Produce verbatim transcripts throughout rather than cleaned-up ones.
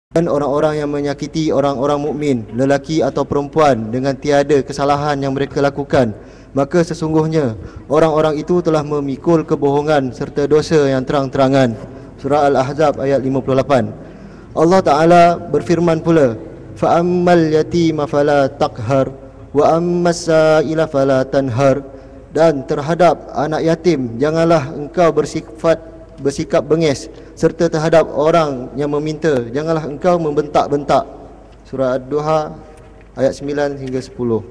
Dan orang-orang yang menyakiti orang-orang mukmin, lelaki atau perempuan dengan tiada kesalahan yang mereka lakukan, maka sesungguhnya orang-orang itu telah memikul kebohongan serta dosa yang terang-terangan. Surah Al-Ahzab ayat lima puluh lapan. Allah Ta'ala berfirman pula, فَأَمَّا الْيَتِيمَ فَلَا تَقْهَرْ وَأَمَّا السَّائِلَ فَلَا تَنْهَرْ. Dan terhadap anak yatim, janganlah engkau bersifat bersikap bengis, serta terhadap orang yang meminta, janganlah engkau membentak-bentak. Surah Ad-Duha ayat sembilan hingga sepuluh.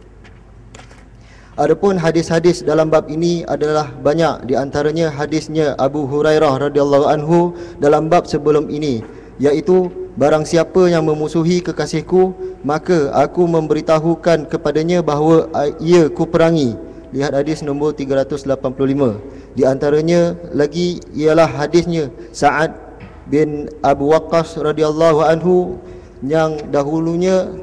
Adapun hadis-hadis dalam bab ini adalah banyak, di antaranya hadisnya Abu Hurairah radhiyallahu anhu dalam bab sebelum ini, iaitu barang siapa yang memusuhi kekasihku, maka aku memberitahukan kepadanya bahawa ia ku perangi. Lihat hadis nombor tiga ratus lapan puluh lima. Di antaranya lagi ialah hadisnya Sa'ad bin Abu Waqqas radhiyallahu anhu yang dahulunya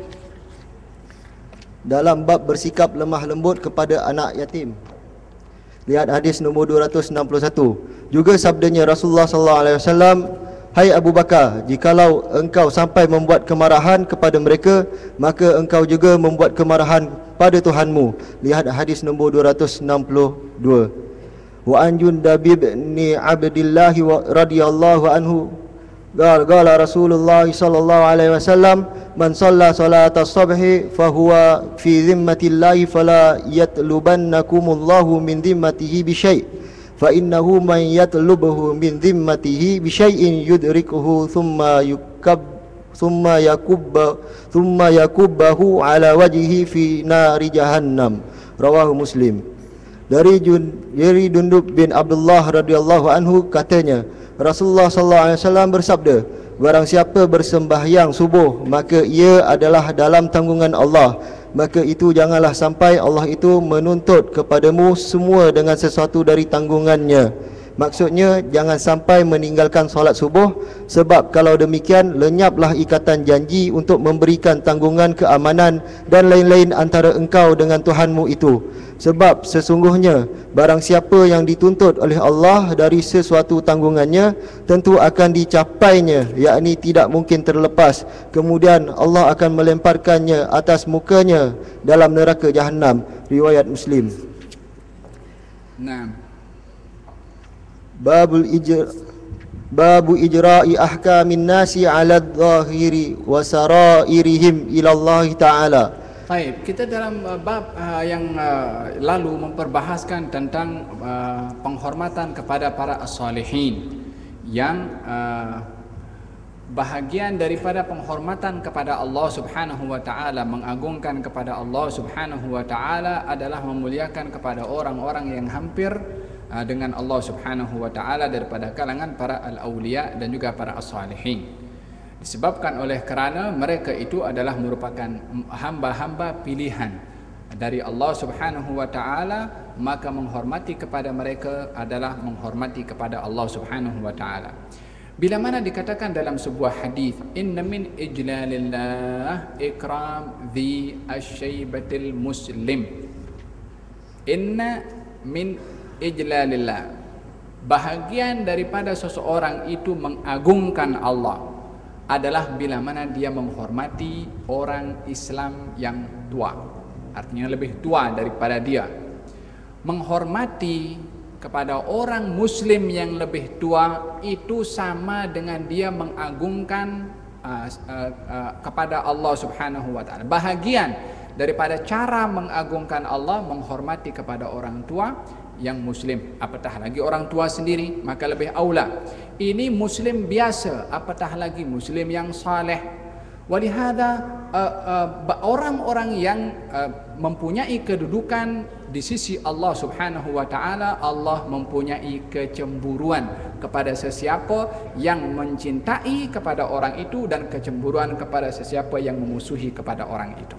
dalam bab bersikap lemah lembut kepada anak yatim. Lihat hadis nombor dua ratus enam puluh satu. Juga sabdanya Rasulullah sallallahu alaihi wasallam, "Hai Abu Bakar, jikalau engkau sampai membuat kemarahan kepada mereka, maka engkau juga membuat kemarahan pada Tuhanmu." Lihat hadis nombor dua ratus enam puluh dua. Wa an Jundab bin Abdillah radhiyallahu anhu qala qala Rasulullah sallallahu alaihi wasallam, "Man shalla salata as-subhi fa huwa fi dhimmatillahi fala yatlubannakumullahu min dhimmatihi bi syai'. Fa innahu man yatlubhu min dhimmatihi bi syai'in yudrikuhu thumma yukab thumma yakubba thumma yakubbahu ala wajhihi fi nari jahannam." Rawahu Muslim. Dari Jun, dari Jundub bin Abdullah radhiyallahu anhu katanya, Rasulullah sallallahu alaihi wasallam bersabda, barang siapa bersembahyang subuh, maka ia adalah dalam tanggungan Allah, maka itu janganlah sampai Allah itu menuntut kepadamu semua dengan sesuatu dari tanggungannya. Maksudnya jangan sampai meninggalkan solat subuh, sebab kalau demikian lenyaplah ikatan janji untuk memberikan tanggungan keamanan dan lain-lain antara engkau dengan Tuhanmu itu. Sebab sesungguhnya barang siapa yang dituntut oleh Allah dari sesuatu tanggungannya, tentu akan dicapainya, yakni tidak mungkin terlepas. Kemudian Allah akan melemparkannya atas mukanya dalam neraka Jahannam. Riwayat Muslim. Nah, Babul ijra Babu ijra'i ahkamin nasi 'ala adh-dhahiri wa sarairihim ila Allah Ta'ala. baik, kita dalam uh, bab uh, yang uh, lalu memperbahaskan tentang uh, penghormatan kepada para as-salihin, yang uh, bahagian daripada penghormatan kepada Allah Subhanahu wa taala, mengagungkan kepada Allah Subhanahu wa taala adalah memuliakan kepada orang-orang yang hampir uh, dengan Allah Subhanahu wa taala daripada kalangan para al-auliya dan juga para as-salihin. Disebabkan oleh kerana mereka itu adalah merupakan hamba-hamba pilihan dari Allah Subhanahu wa taala, maka menghormati kepada mereka adalah menghormati kepada Allah Subhanahu wa taala. Bila mana dikatakan dalam sebuah hadis, inna min ijlalillah ikram dhi asyaibatil muslim. Inna min ijlalillah, bahagian daripada seseorang itu mengagungkan Allah adalah bila mana dia menghormati orang Islam yang tua, artinya lebih tua daripada dia. Menghormati kepada orang Muslim yang lebih tua itu sama dengan dia mengagungkan uh, uh, uh, kepada Allah Subhanahu wa taala. Bahagian daripada cara mengagungkan Allah, menghormati kepada orang tua yang Muslim, apatah lagi orang tua sendiri, maka lebih aula. Ini Muslim biasa, apatah lagi Muslim yang saleh. Walihada uh, uh, orang-orang yang uh, mempunyai kedudukan di sisi Allah Subhanahu wa taala, Allah mempunyai kecemburuan kepada sesiapa yang mencintai kepada orang itu dan kecemburuan kepada sesiapa yang memusuhi kepada orang itu.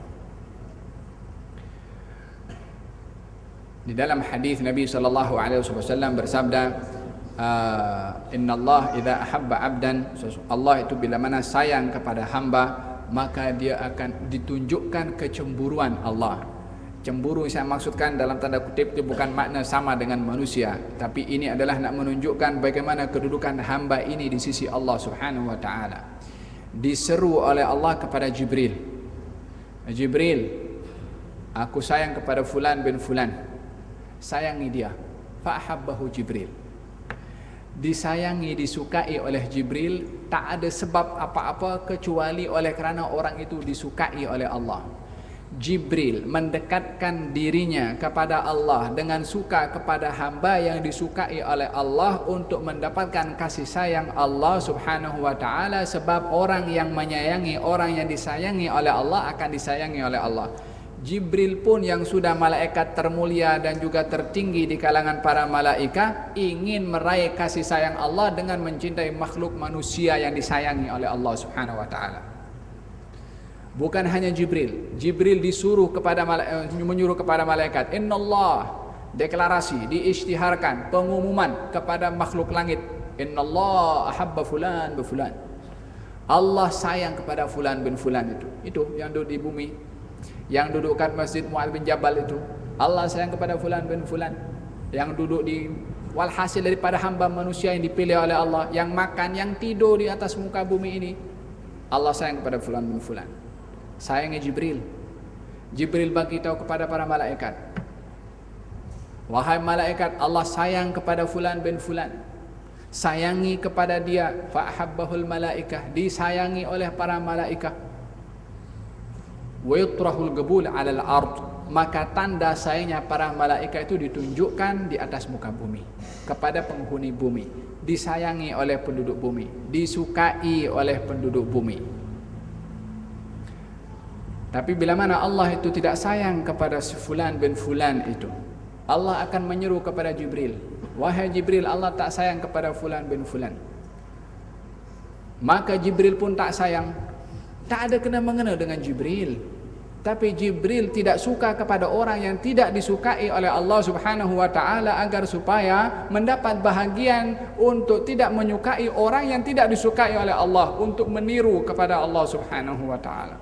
Di dalam hadis Nabi sallallahu alaihi wasallam bersabda, Inna Allah idza ahabba 'abdan, Allah itu bila mana sayang kepada hamba, maka dia akan ditunjukkan kecemburuan Allah. Cemburu saya maksudkan dalam tanda kutip itu bukan makna sama dengan manusia, tapi ini adalah nak menunjukkan bagaimana kedudukan hamba ini di sisi Allah Subhanahu wa taala. diseru oleh Allah kepada Jibril, Jibril, aku sayang kepada fulan bin fulan, sayangi dia. Fa'ahabbahu Jibril, disayangi, disukai oleh Jibril, tak ada sebab apa-apa kecuali oleh kerana orang itu disukai oleh Allah. Jibril mendekatkan dirinya kepada Allah dengan suka kepada hamba yang disukai oleh Allah untuk mendapatkan kasih sayang Allah subhanahu wa ta'ala. Sebab orang yang menyayangi orang yang disayangi oleh Allah akan disayangi oleh Allah. Jibril pun yang sudah malaikat termulia dan juga tertinggi di kalangan para malaikat ingin meraih kasih sayang Allah dengan mencintai makhluk manusia yang disayangi oleh Allah subhanahu wa ta'ala. Bukan hanya Jibril, Jibril disuruh kepada menyuruh kepada malaikat. Innallah, deklarasi, diisytiharkan, pengumuman kepada makhluk langit. Innallah ahabba fulan bi fulan. Allah sayang kepada fulan bin fulan itu. Itu yang duduk di bumi, yang duduk kat Masjid Mu'adz bin Jabal itu. Allah sayang kepada fulan bin fulan. Yang duduk di walhasil daripada hamba manusia yang dipilih oleh Allah, yang makan, yang tidur di atas muka bumi ini, Allah sayang kepada fulan bin fulan. Sayangnya Jibril. Jibril bagi tahu kepada para malaikat, wahai malaikat, Allah sayang kepada fulan bin fulan. Sayangi kepada dia. Fa'ahabbahul malaikah, disayangi oleh para malaikat. Wa yutrahul qabul 'alal ard, maka tanda sayangnya para malaikat itu ditunjukkan di atas muka bumi kepada penghuni bumi. Disayangi oleh penduduk bumi, disukai oleh penduduk bumi. Tapi bila mana Allah itu tidak sayang kepada si fulan bin fulan itu, Allah akan menyeru kepada Jibril, wahai Jibril, Allah tak sayang kepada fulan bin fulan. Maka Jibril pun tak sayang. Tak ada kena-mengena dengan Jibril. Tapi Jibril tidak suka kepada orang yang tidak disukai oleh Allah subhanahu wa ta'ala, agar supaya mendapat bahagian untuk tidak menyukai orang yang tidak disukai oleh Allah, untuk meniru kepada Allah subhanahu wa ta'ala.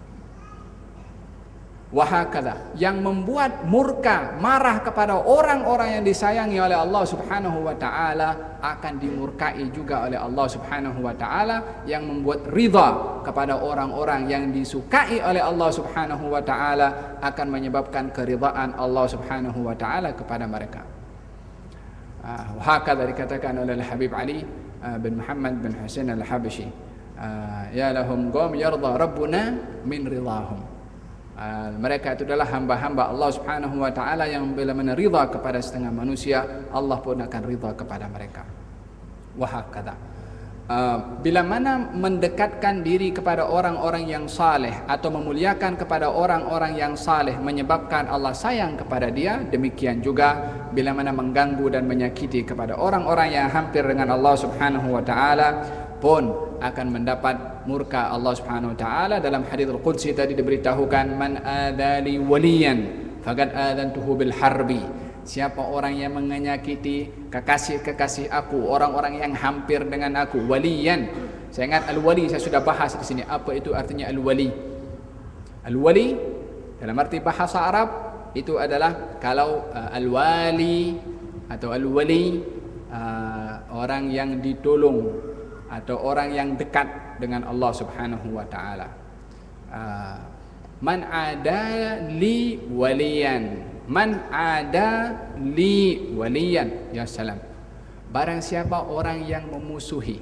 Wahakala, yang membuat murka, marah kepada orang-orang yang disayangi oleh Allah subhanahu wa ta'ala akan dimurkai juga oleh Allah subhanahu wa ta'ala. Yang membuat ridha kepada orang-orang yang disukai oleh Allah subhanahu wa ta'ala akan menyebabkan keridhaan Allah subhanahu wa ta'ala kepada mereka. Wahakala dikatakan oleh Habib Ali bin Muhammad bin Husain al-Habashi, ya lahum qawm yarda rabbuna min ridhahum. Uh, mereka itu adalah hamba-hamba Allah subhanahu wa ta'ala yang bila mana ridha kepada setengah manusia, Allah pun akan ridha kepada mereka. Wahakadha, uh, bila mana mendekatkan diri kepada orang-orang yang saleh atau memuliakan kepada orang-orang yang saleh menyebabkan Allah sayang kepada dia, demikian juga bila mana mengganggu dan menyakiti kepada orang-orang yang hampir dengan Allah subhanahu wa ta'ala pun akan mendapat murka Allah subhanahu wa ta'ala. Dalam hadits al-Qudsi tadi diberitahukan, man adali waliyan faqad adantuhu bil harbi. Siapa orang yang menyakiti kekasih-kekasih aku, orang-orang yang hampir dengan aku, waliyan. Saya ingat al-wali, saya sudah bahas di sini apa itu artinya al-wali. Al-wali dalam arti bahasa Arab itu adalah kalau uh, al-wali atau al-wali, uh, orang yang ditolong atau orang yang dekat dengan Allah subhanahu wa ta'ala. uh, Man ada li waliyan, man ada li waliyan, ya salam. Barang siapa orang yang memusuhi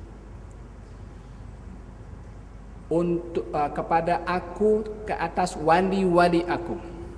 untuk uh, kepada aku ke atas wali-wali aku,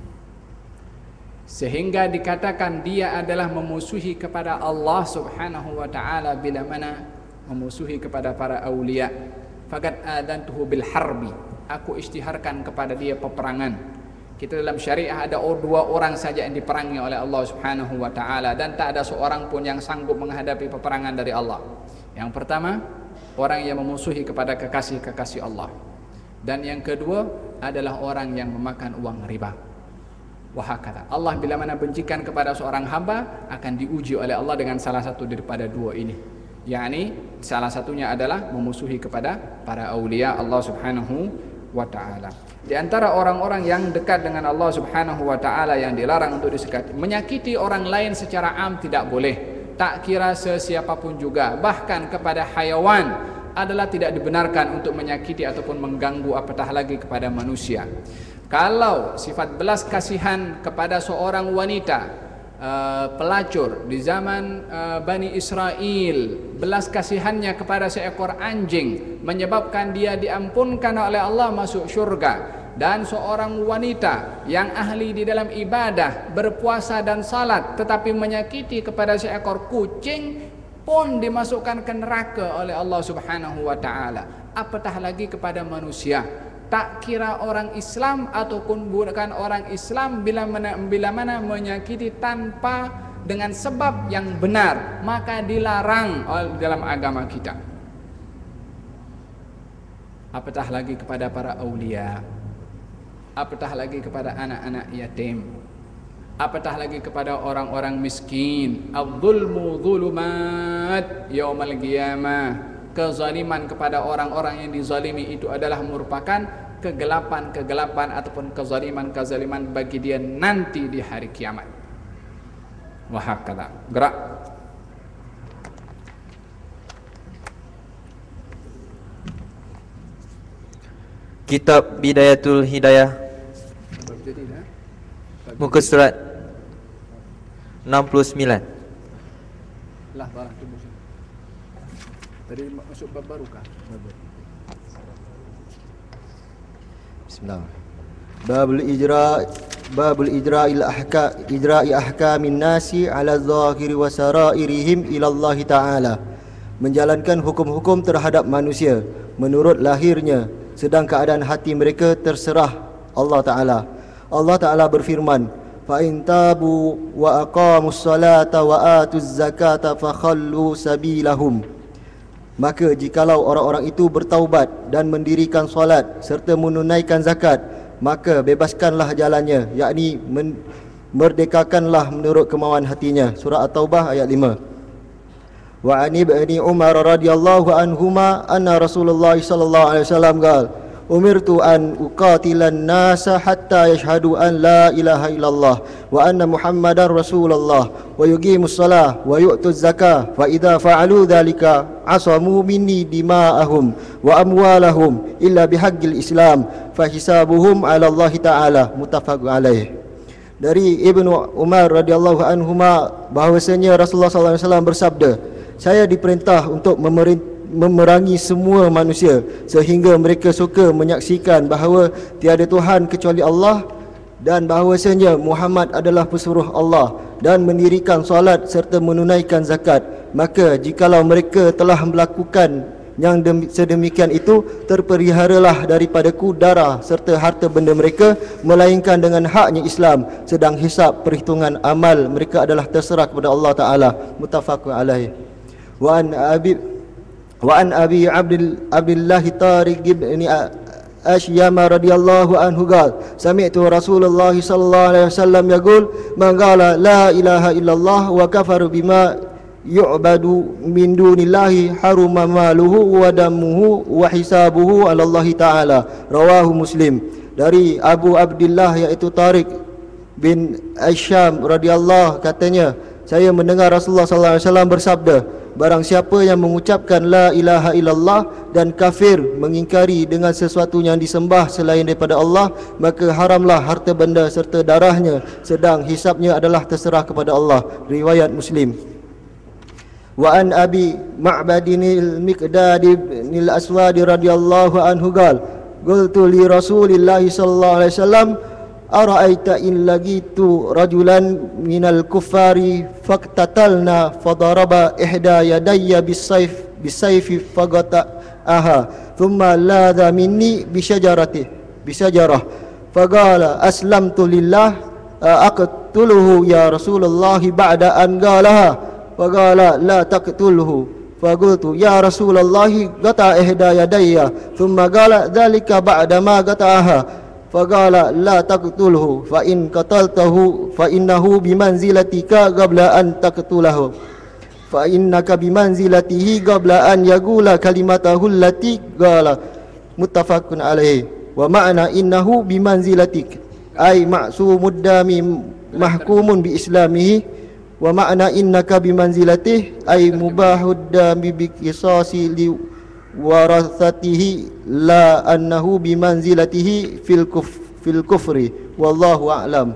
sehingga dikatakan dia adalah memusuhi kepada Allah subhanahu wa ta'ala bila mana memusuhi kepada para awliya, faqad adantuhu bil harbi, aku isytiharkan kepada dia peperangan. Kita dalam syariah ada dua orang saja yang diperangi oleh Allah subhanahu wa ta'ala, dan tak ada seorang pun yang sanggup menghadapi peperangan dari Allah. Yang pertama, orang yang memusuhi kepada kekasih-kekasih Allah, dan yang kedua adalah orang yang memakan uang riba. Wahakata, Allah bila mana bencikan kepada seorang hamba akan diuji oleh Allah dengan salah satu daripada dua ini. yakni salah satunya adalah memusuhi kepada para aulia Allah subhanahu wa ta'ala. Di antara orang-orang yang dekat dengan Allah subhanahu wa ta'ala yang dilarang untuk disekati, menyakiti orang lain secara am tidak boleh, tak kira sesiapapun juga, bahkan kepada hayawan adalah tidak dibenarkan untuk menyakiti ataupun mengganggu apatah lagi kepada manusia. Kalau sifat belas kasihan kepada seorang wanita uh, pelacur di zaman uh, Bani Israel, belas kasihannya kepada seekor anjing menyebabkan dia diampunkan oleh Allah masuk syurga, dan seorang wanita yang ahli di dalam ibadah, berpuasa dan salat tetapi menyakiti kepada seekor kucing pun dimasukkan ke neraka oleh Allah Subhanahu wa taala. Apatah lagi kepada manusia. Tak kira orang Islam ataupun bukan orang Islam, bila mana, bila mana menyakiti tanpa dengan sebab yang benar, maka dilarang dalam agama kita. Apatah lagi kepada para aulia, apatah lagi kepada anak-anak yatim, apatah lagi kepada orang-orang miskin. Al-zulmu zulumat yaumal qiyamah. Kezaliman kepada orang-orang yang dizalimi itu adalah merupakan kegelapan-kegelapan ataupun kezaliman-kezaliman bagi dia nanti di hari kiamat. Wahakala. Gerak. Kitab Bidayatul Hidayah, muka surat enam puluh sembilan. Lah barang tu musuh. Tadi masuk bab baru kah? Bismillah. Babul ijra babul ijra'il ahka ijra'i ahkamin nasi 'ala zahiri wa sarairihim ila Allah taala. Menjalankan hukum-hukum terhadap manusia menurut lahirnya, sedang keadaan hati mereka terserah Allah taala. Allah taala berfirman, fa in tabu wa aqamus salata wa atuz zakata fakhallu sabilahum. Maka jikalau orang-orang itu bertaubat dan mendirikan solat serta menunaikan zakat, maka bebaskanlah jalannya, yakni men- merdekakanlah menurut kemauan hatinya. Surah At-Taubah ayat lima. Wa an ibni Umar radhiyallahu anhuma anna Rasulullah sallallahu alaihi wasallam qala umirtu an uqatilan nasa hatta yashhadu an la ilaha illallah wa anna muhammadar rasulullah wa yuqimus salah wa yu'tuz zakah fa idza fa'alu dhalika asamu minni dima'ahum wa amwalahum illa bihaqqil islam fa hisabuhum 'ala Allah taala. Muttafaq alaih. Dari Ibnu Umar radhiyallahu anhuma bahwasanya Rasulullah sallallahu alaihi wasallam bersabda, saya diperintah untuk memerintah memerangi semua manusia sehingga mereka suka menyaksikan bahawa tiada Tuhan kecuali Allah dan bahawasanya Muhammad adalah pesuruh Allah, dan mendirikan solat serta menunaikan zakat. Maka jikalau mereka telah melakukan yang sedemikian itu, terperiharalah daripadaku darah serta harta benda mereka, melainkan dengan haknya Islam, sedang hisab perhitungan amal mereka adalah terserah kepada Allah Ta'ala. Muttafaqun alaih. Wa an abi Wa an Abi Abdul Abdullah Tariq ibn Ashyam radhiyallahu anhu qala sami'tu Rasulullah sallallahu alaihi wasallam yaqul man qala la ilaha illallah wa kafara bima yu'badu min dunillahi haruma maluhu wa damuhu wa hisabuhu 'ala Allah taala. Rawahu Muslim. Dari Abu Abdullah iaitu Tariq bin Ashyam radhiyallahu katanya, saya mendengar Rasulullah sallallahu alaihi wasallam bersabda, barang siapa yang mengucapkan la ilaha illallah dan kafir mengingkari dengan sesuatu yang disembah selain daripada Allah, maka haramlah harta benda serta darahnya, sedang hisabnya adalah terserah kepada Allah. Riwayat Muslim. Wa an Abi Ma'badinil Miqdad bin al-Aswad radhiyallahu anhu qala qultu li Rasulillah sallallahu alaihi wasallam ara'aita in lagitu rajulan minal kuffari faqtatalna fadaraba ihda yadayya bisayf bisayfi faqata'aha thumma ladha minni bisyajarati bisyajarah faqala aslamtu lillah aqtuluhu ya Rasulullah ba'da an qalaha faqala la taqtuluhu faqultu ya Rasulullah qata ihda yadayya thumma qala dhalika ba'da ma qata'aha faqala la taqtulhu fa in qataltahu fa innahu bimanzilatika qabla an taqtulahu fa innaka bimanzilatihi qabla an yaqula kalimatahu allati qala. Muttafaqun alaihi. Wa ma'na innahu bimanzilatik ay ma'sumud dami mahkumun bi islamihi wa ma'na innaka bimanzilatihi ay mubahud dami bi qisasi li warathatihi la annahu bimanzilatihi fil kuf fil kufri wallahu a'lam.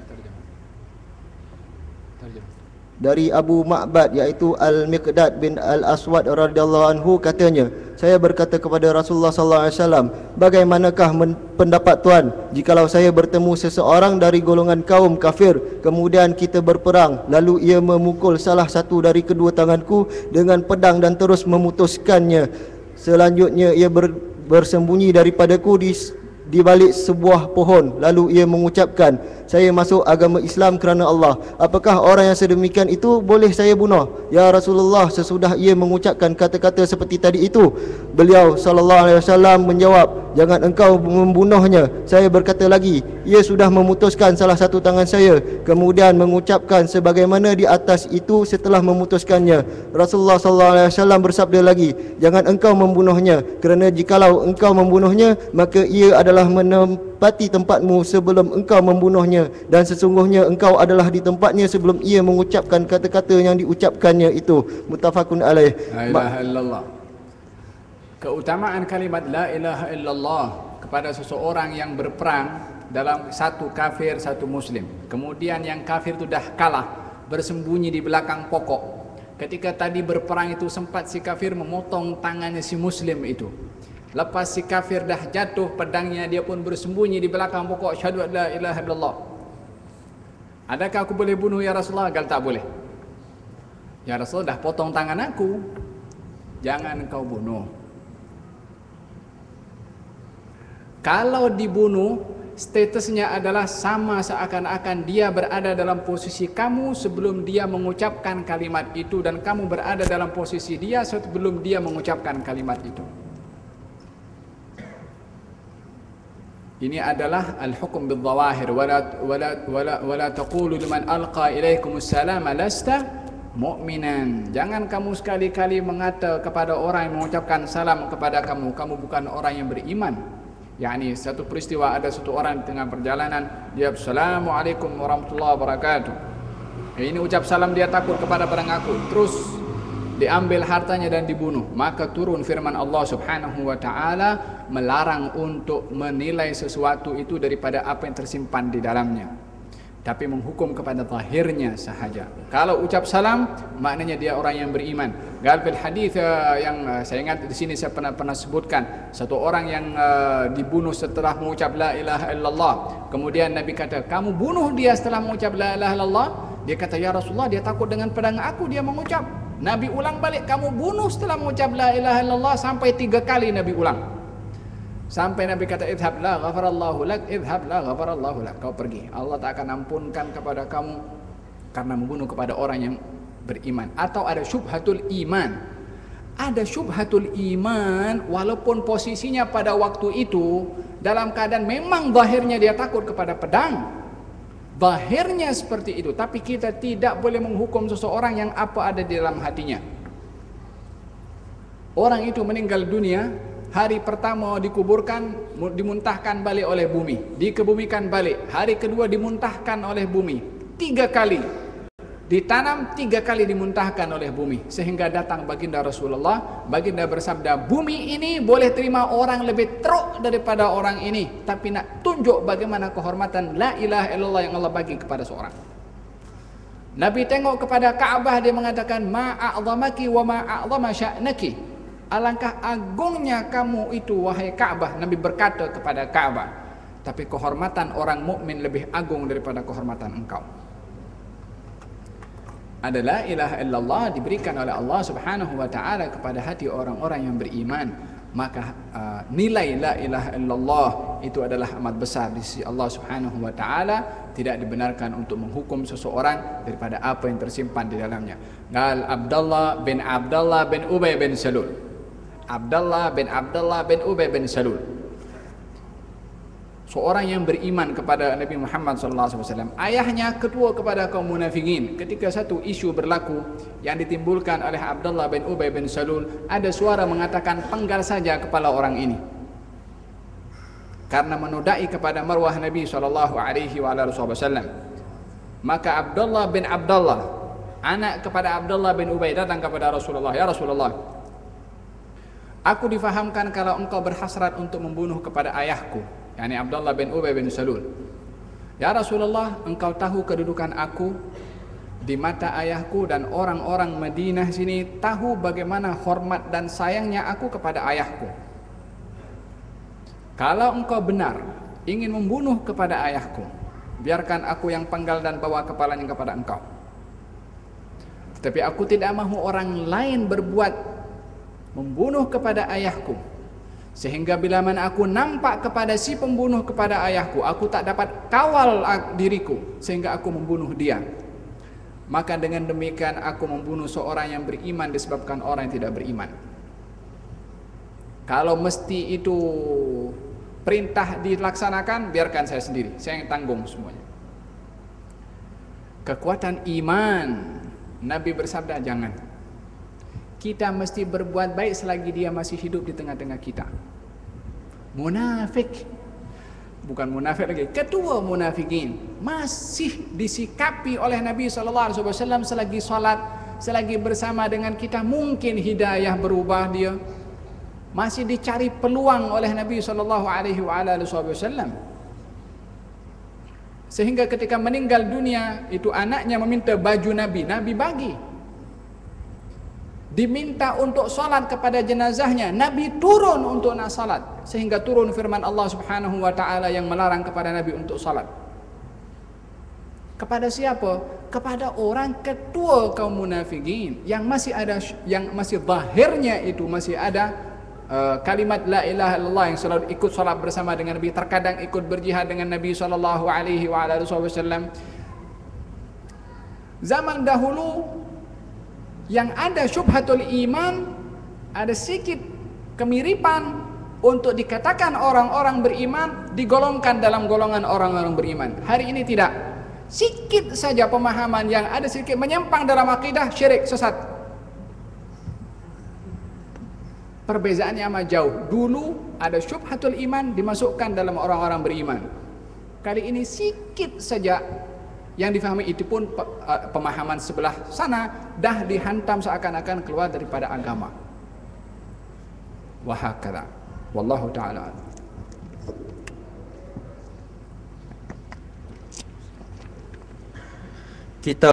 Dari Abu Ma'bad iaitu Al-Miqdad bin Al-Aswad radhiyallahu anhu katanya, saya berkata kepada Rasulullah sallallahu alaihi wasallam, bagaimanakah pendapat tuan jikalau saya bertemu seseorang dari golongan kaum kafir, kemudian kita berperang, lalu ia memukul salah satu dari kedua tanganku dengan pedang dan terus memutuskannya. Selanjutnya ia ber, bersembunyi daripadaku di di balik sebuah pohon, lalu ia mengucapkan, saya masuk agama Islam kerana Allah. Apakah orang yang sedemikian itu boleh saya bunuh? Ya Rasulullah, sesudah ia mengucapkan kata-kata seperti tadi itu, beliau sallallahu alaihi wasallam menjawab, jangan engkau membunuhnya. Saya berkata lagi, ia sudah memutuskan salah satu tangan saya, kemudian mengucapkan sebagaimana di atas itu setelah memutuskannya. Rasulullah sallallahu alaihi wasallam bersabda lagi, jangan engkau membunuhnya, kerana jikalau engkau membunuhnya, maka ia adalah menempati tempatmu sebelum engkau membunuhnya, dan sesungguhnya engkau adalah di tempatnya sebelum ia mengucapkan kata-kata yang diucapkannya itu. Muttafaqun alaih. La ilaha illallah. Keutamaan kalimat la ilaha illallah kepada seseorang yang berperang dalam satu kafir satu muslim, kemudian yang kafir itu dah kalah, bersembunyi di belakang pokok. Ketika tadi berperang itu sempat si kafir memotong tangannya si muslim itu. Lepas si kafir dah jatuh pedangnya, dia pun bersembunyi di belakang pokok, syahadu an la ilaha illallah. Adakah aku boleh bunuh ya Rasulullah? Gal tak boleh. Ya Rasulullah, dah potong tangan aku, jangan kau bunuh. Kalau dibunuh, statusnya adalah sama seakan-akan dia berada dalam posisi kamu sebelum dia mengucapkan kalimat itu, dan kamu berada dalam posisi dia sebelum dia mengucapkan kalimat itu. Ini adalah al-hukum bil-zawahir, wala wala wala wala taqulu liman alqa ilaikumus salama lasta mu'minan. Jangan kamu sekali-kali mengata kepada orang yang mengucapkan salam kepada kamu, kamu bukan orang yang beriman. Yani satu peristiwa, ada satu orang tengah perjalanan, dia assalamualaikum warahmatullahi wabarakatuh. Ini ucap salam, dia takut kepada pedang aku, terus diambil hartanya dan dibunuh. Maka turun firman Allah subhanahu wa ta'ala melarang untuk menilai sesuatu itu daripada apa yang tersimpan di dalamnya, tapi menghukum kepada zahirnya sahaja. Kalau ucap salam, maknanya dia orang yang beriman. Gal fil hadis uh, yang uh, saya ingat di sini saya pernah pernah sebutkan, satu orang yang uh, dibunuh setelah mengucap la ilaha illallah. Kemudian Nabi kata, kamu bunuh dia setelah mengucap la ilaha illallah. Dia kata, ya Rasulullah, dia takut dengan pedang aku, dia mengucap. Nabi ulang balik, kamu bunuh setelah mengucap la ilaha illallah, sampai tiga kali Nabi ulang. Sampai Nabi kata, idhab la ghafarallahu lak, idhab la ghafarallahu lak, kau pergi, Allah tak akan ampunkan kepada kamu karena membunuh kepada orang yang beriman. Atau ada syubhatul iman. Ada syubhatul iman walaupun posisinya pada waktu itu dalam keadaan memang zahirnya dia takut kepada pedang, zahirnya seperti itu, tapi kita tidak boleh menghukum seseorang yang apa ada di dalam hatinya. Orang itu meninggal dunia, hari pertama dikuburkan, dimuntahkan balik oleh bumi, dikebumikan balik. Hari kedua dimuntahkan oleh bumi, tiga kali ditanam, tiga kali dimuntahkan oleh bumi, sehingga datang baginda Rasulullah. Baginda bersabda, bumi ini boleh terima orang lebih teruk daripada orang ini, tapi nak tunjuk bagaimana kehormatan la ilaha illallah yang Allah bagi kepada seorang. Nabi tengok kepada Ka'bah, dia mengatakan, ma'a'zamaki wa ma'a'zama sya'naki, alangkah agungnya kamu itu wahai Ka'bah. Nabi berkata kepada Ka'bah, tapi kehormatan orang mukmin lebih agung daripada kehormatan engkau. Ada la ilaha illallah diberikan oleh Allah subhanahu wa ta'ala kepada hati orang-orang yang beriman. Maka uh, nilai la ilaha illallah itu adalah amat besar di sisi Allah subhanahu wa ta'ala. Tidak dibenarkan untuk menghukum seseorang daripada apa yang tersimpan di dalamnya. Gal Abdullah bin Abdullah bin Ubay bin Salul. Abdullah bin Abdullah bin Ubay bin Salul, seorang yang beriman kepada Nabi Muhammad sallallahu alaihi wasallam. Ayahnya ketua kepada kaum munafikin. Ketika satu isu berlaku yang ditimbulkan oleh Abdullah bin Ubay bin Salul, ada suara mengatakan, penggal saja kepala orang ini, karena menodai kepada marwah Nabi sallallahu alaihi wasallam. Maka Abdullah bin Abdullah, anak kepada Abdullah bin Ubay, datang kepada Rasulullah, ya Rasulullah, Aku difahamkan kalau engkau berhasrat untuk membunuh kepada ayahku, yakni Abdullah bin Ubay bin Salul. Ya Rasulullah, engkau tahu kedudukan aku di mata ayahku, dan orang-orang Madinah sini tahu bagaimana hormat dan sayangnya aku kepada ayahku. Kalau engkau benar ingin membunuh kepada ayahku, biarkan aku yang penggal dan bawa kepalanya kepada engkau. Tetapi aku tidak mahu orang lain berbuat membunuh kepada ayahku, sehingga bila mana aku nampak kepada si pembunuh kepada ayahku, aku tak dapat kawal diriku sehingga aku membunuh dia. Maka dengan demikian aku membunuh seorang yang beriman disebabkan orang yang tidak beriman. Kalau mesti itu perintah dilaksanakan, biarkan saya sendiri, saya yang tanggung semuanya. Kekuatan iman, Nabi bersabda, jangan. Kita mesti berbuat baik selagi dia masih hidup di tengah-tengah kita. Munafik, bukan munafik lagi, ketua munafikin, masih disikapi oleh Nabi shallallahu alaihi wasallam selagi salat, selagi bersama dengan kita. Mungkin hidayah berubah dia, masih dicari peluang oleh Nabi shallallahu alaihi wasallam. Sehingga ketika meninggal dunia, itu anaknya meminta baju Nabi, Nabi bagi. Diminta untuk salat kepada jenazahnya, Nabi turun untuk nak salat, sehingga turun firman Allah Subhanahu wa taala yang melarang kepada Nabi untuk salat. Kepada siapa? Kepada orang ketua kaum munafikin yang masih ada, yang masih zahirnya itu masih ada uh, kalimat la ilaha illallah, yang selalu ikut salat bersama dengan Nabi, terkadang ikut berjihad dengan Nabi sallallahu alaihi wasallam. Zaman dahulu yang ada syubhatul iman, ada sedikit kemiripan untuk dikatakan orang-orang beriman, digolongkan dalam golongan orang-orang beriman. Hari ini tidak. Sikit saja pemahaman yang ada sedikit menyimpang dalam akidah, syirik, sesat. Perbezaannya amat jauh. Dulu ada syubhatul iman dimasukkan dalam orang-orang beriman. Kali ini sikit saja yang difahami, itu pun pemahaman sebelah sana dah dihantam seakan-akan keluar daripada agama. Wa hakadha. Wallahu ta'ala. Kitab